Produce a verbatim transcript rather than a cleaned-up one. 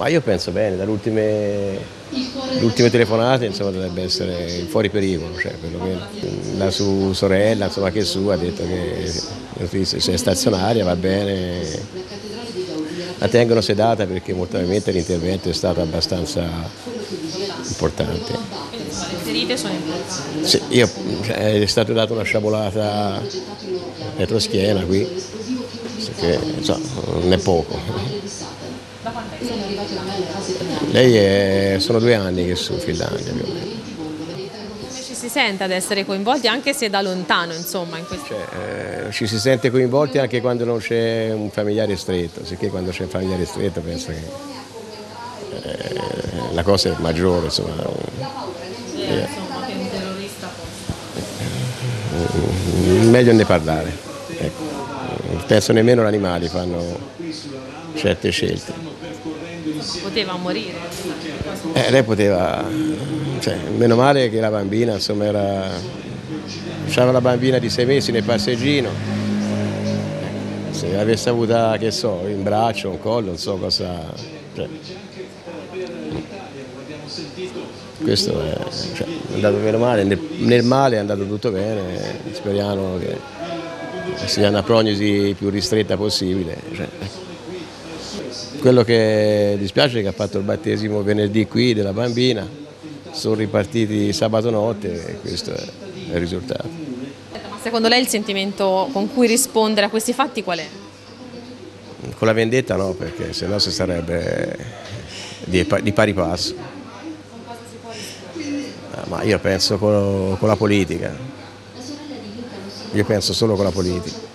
Ma io penso bene, dalle ultime, ultime telefonate insomma, dovrebbe essere fuori pericolo, cioè, perlomeno. La sua sorella, insomma, che su, ha detto che se è stazionaria va bene, la tengono sedata perché molto probabilmente l'intervento è stato abbastanza importante. Le ferite sono importanti. Sì, io, cioè, è stata data una sciabolata retroschiena qui, che insomma, non è poco. Da quando è? Lei è, sono due anni che è su in Finlandia più o meno. Come ci si sente ad essere coinvolti anche se da lontano, insomma, in questo? Cioè, eh, ci si sente coinvolti anche quando non c'è un familiare stretto, sicché quando c'è un familiare stretto penso che eh, la cosa è maggiore, insomma. Eh, insomma, che un terrorista Eh, meglio ne parlare. Ecco. Penso nemmeno gli animali fanno certe scelte. poteva morire. Eh, lei poteva, cioè, meno male che la bambina, insomma, era, c'era la bambina di sei mesi nel passeggino, se avesse avuta, che so, in braccio, un collo, non so cosa, cioè, questo è, cioè, è andato meno male, nel, nel male è andato tutto bene, speriamo che sia una prognosi più ristretta possibile. Cioè. Quello che dispiace è che ha fatto il battesimo venerdì qui della bambina, sono ripartiti sabato notte e questo è il risultato. Ma secondo lei il sentimento con cui rispondere a questi fatti qual è? Con la vendetta no, perché sennò si sarebbe di, di pari passo. Ma io penso con, con la politica, io penso solo con la politica.